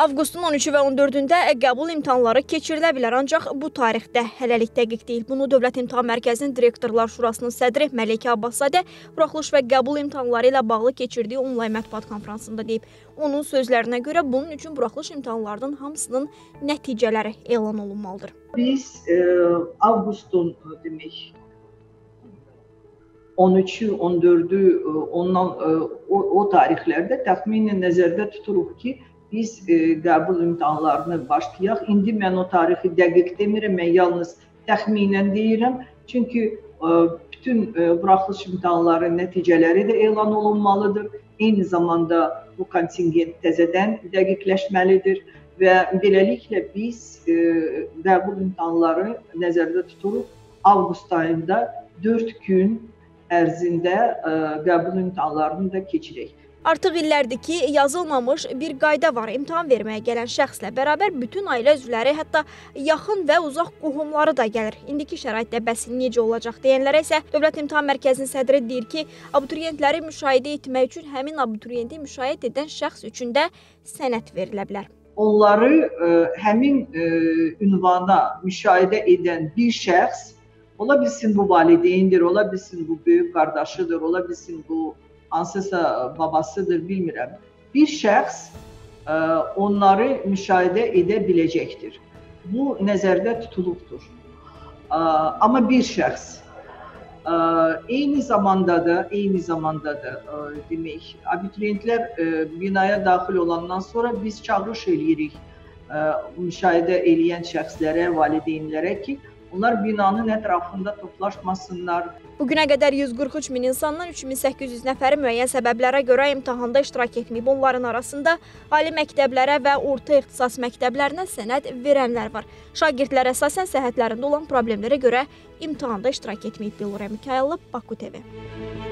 Avqustun 13-ü və 14-də qəbul imtahanları keçirilə bilər, ancaq bu tarixdə hələlik dəqiq deyil. Bunu Dövlət İmtahan Mərkəzinin Direktorlar Şurasının sədri Məleykə Abbaszadə buraxılış və qəbul imtahanları ilə bağlı keçirdiyi onlayn mətbuat konfransında deyib. Onun sözlərinə görə bunun üçün buraxılış imtahanlarının hamısının nəticələri elan olunmalıdır. Biz avqustun demək 13-ü, 14-ü ondan o tarixlərdə təxminən nəzərdə tuturuq ki, biz qəbul imtahanlarını başlayaq. İndi mən o tarixi dəqiq demirəm, mən yalnız təxminən deyirəm. Çünki bütün buraxılış imtahanları nəticələri də elan olunmalıdır. Eyni zamanda bu kontingent təzədən dəqiqləşməlidir və beləliklə biz qəbul imtahanları nəzərdə tuturuq. Avqust ayında 4 gün ərzində qəbul imtahanlarını da keçirək. Artıq illərdir ki, yazılmamış bir qayda var. İmtahan verməyə gələn şəxslə bərabər bütün ailə üzvləri, hətta yaxın və uzaq qohumları da gəlir. İndiki şəraitdə bəs necə olacaq deyənlərə isə Dövlət İmtahan Mərkəzinin sədri deyir ki, abituriyentləri müşahidə etmək üçün həmin abituriyenti müşahidə edən şəxs üçün də sənəd verilə bilər. Onları həmin ünvana müşahidə edən bir şəxs, ola bilsin bu valideyndir, ola bilsin bu böyük qardaşıdır, ola bilsin bu hansısa babasıdır, bilmirəm. Bir şəxs onları müşahidə edə biləcəkdir. Bu nəzərdə tutulubdur. Amma bir şəxs. Eyni zamanda da demək, abituriyentlər binaya daxil olandan sonra biz çağırış eləyirik müşahidə eləyən şəxslərə, valideynlərə ki, onlar binanın ətrafında toplaşmasınlar. Bugünə qədər 143 min insandan 3800 nəfəri müəyyən səbəblərə görə imtahanda iştirak etməyib. Onların arasında ali məktəblərə və orta ixtisas məktəblərinə sənəd verənlər var. Şagirdlər əsasən səhhətlərində olan problemlərə görə imtahanda iştirak etməyib. Bilurəm Mikayıllı, Baku TV.